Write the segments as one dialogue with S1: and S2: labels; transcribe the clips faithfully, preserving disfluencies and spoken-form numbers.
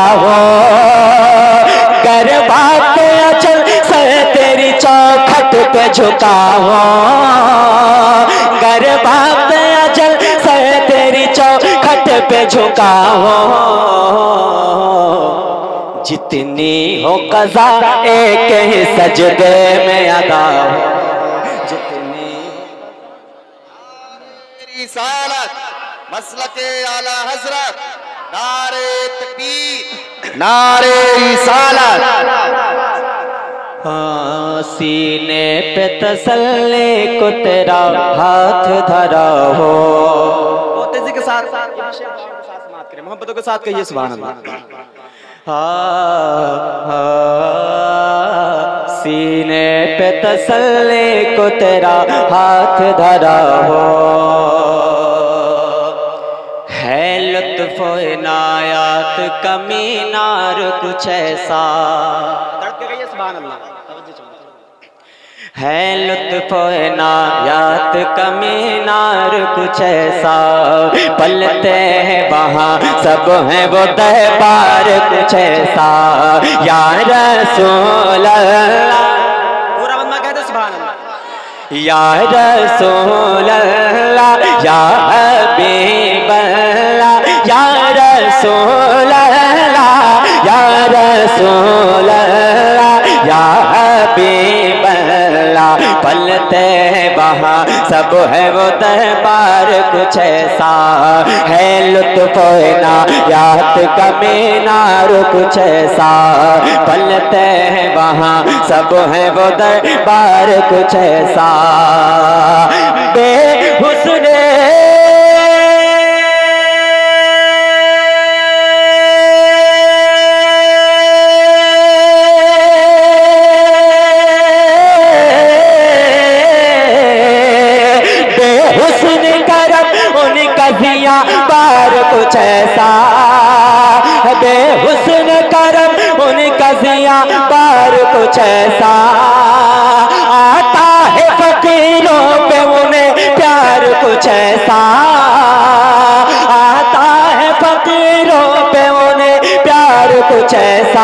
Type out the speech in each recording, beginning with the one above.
S1: हो, गर बात अचल सर तेरी चौखट पे झुका हो, गर बात अचल सर तेरी चौखट पे झुका हो, जितनी हो कज़ा एक ही सजदे में अदा हो, जितनी
S2: रिसालत मसलके आला हजरत, नारे तकबीर, नारे रिसालत।
S1: हाँ, सीने पे तसल्ली को तेरा हाथ धरा हो, बहुत तेजी के साथ समाप्त करें, मोहब्बतों के साथ कहिए सुभान अल्लाह। हाँ, हाँ, सीने पे तसल्ली को तेरा हाथ धरा हो, है लुत्फ़ इनायत का मीनार कुछ ऐसा, है लुत्फ़ इनायत का मीनार कुछ ऐसा, पलते हैं वहाँ सब हैं वो दरबार कुछ ऐसा, या रसूल अल्लाह, पूरा बंदा कहते सुभान अल्लाह, या रसूल अल्लाह, या हबीब अल्लाह, या रसूल अल्लाह, या रसूल अल्लाह, या हबीब अल्लाह, पलते वहाँ सब है वो दरबार कुछ ऐसा, है लुत्फ़ इनायत का मीनार कुछ ऐसा, पलते हैं वहाँ सब है वो दरबार कुछ ऐसा, बेहुस्ने बार कुछ ऐसा, बेहुस्न करम उनका जिया बार कुछ ऐसा, आता है फकीरों पे उन्हें प्यार कुछ ऐसा, आता है फकीरों पे उन्हें प्यार कुछ ऐसा,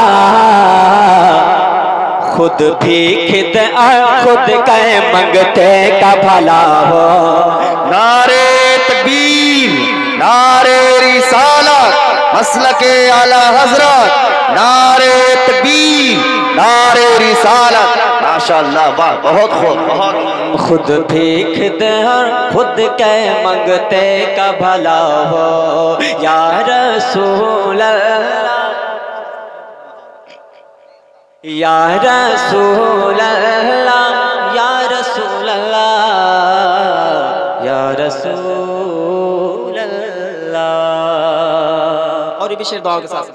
S1: खुद भी खिद खुद कह मंगते का भला हो,
S2: नारे तकबीर, नारे रिसालत मसलके आला हजरत, नारे तकबीर, नारे रिसालत। माशाअल्लाह, वाह, बहुत खूब, बहुत।
S1: खुद भी खुद खुद के मंगते का भला हो, या रसूल अल्लाह, या रसूल अल्लाह, या रसूल अल्लाह, या रसूल अल्लाह। और ये भी शेर दुआ के साथ,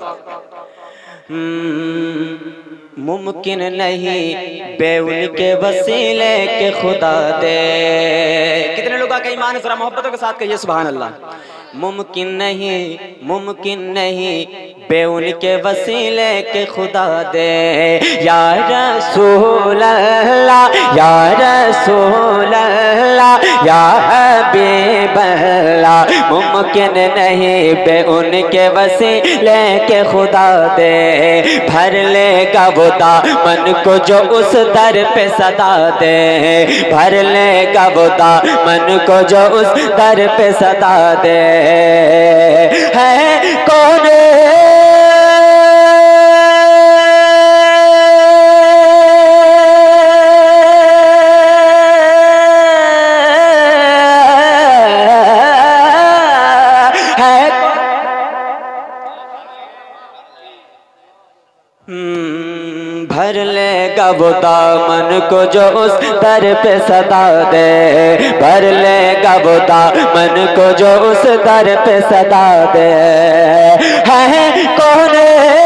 S1: मुमकिन नहीं बे उनके वसीले के खुदा दे। कितने लोग आके ईमान जरा मोहब्बतों के साथ कहिए सुभान अल्लाह। मुमकिन नहीं, मुमकिन नहीं बे उनके वसीले के खुदा दे, या रसूल अल्लाह, या रसूल अल्लाह, या हबीब अल्लाह। मुमकिन नहीं बे उनके वसीले के खुदा दे, भर लेगा वो दामन को जो उस दर पे सदा दे, भर लेगा वो दामन को जो उस दर पे सदा दे। है कौन भर लेगा वो दामन को जो उस दर पे सदा दे, भर लेगा वो दामन को जो उस दर पे सदा दे। है कौन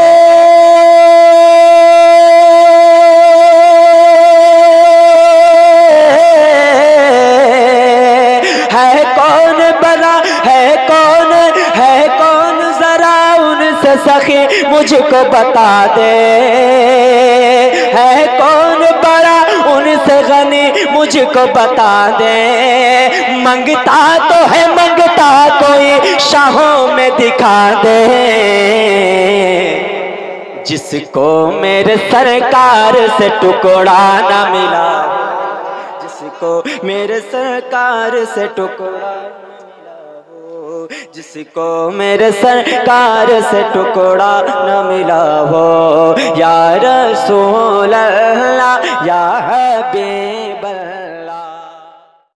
S1: है कौन बना है कौन है कौन जरा उनसे सखी मुझको बता दे, है कौन बड़ा उनसे गनी मुझको बता दे। मंगता तो है मंगता कोई शाहों में दिखा दे, जिसको मेरे सरकार से टुकड़ा न मिला, जिसको मेरे सरकार से टुकड़ा, जिसको मेरे सरकार से टुकड़ा न मिला हो। या रसूल अल्लाह या हबीब